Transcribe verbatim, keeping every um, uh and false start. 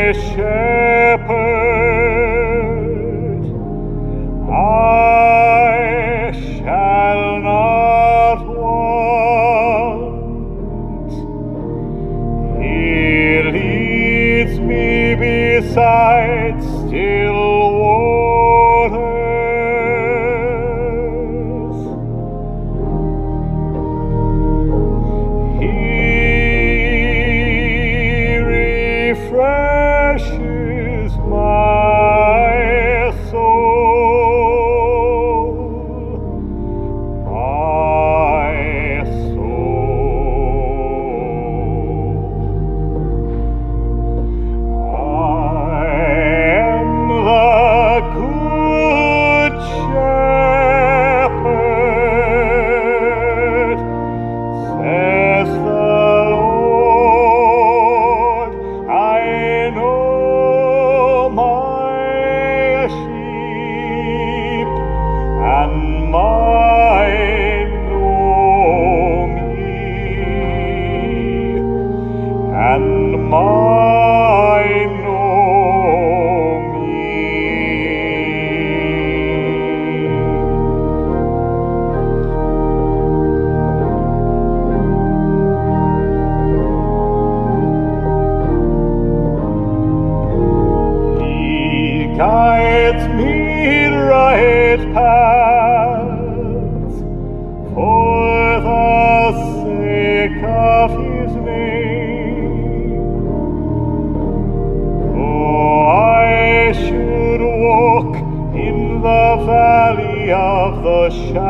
shepherd, I shall not want. He leads me beside still waters. He refreshes my soul, my soul. I am the good shepherd, says the Lord. I know my sheep, and mine know me, and mine know me. He guides me in right paths for the sake of his name. Though I should walk in the valley of the shadow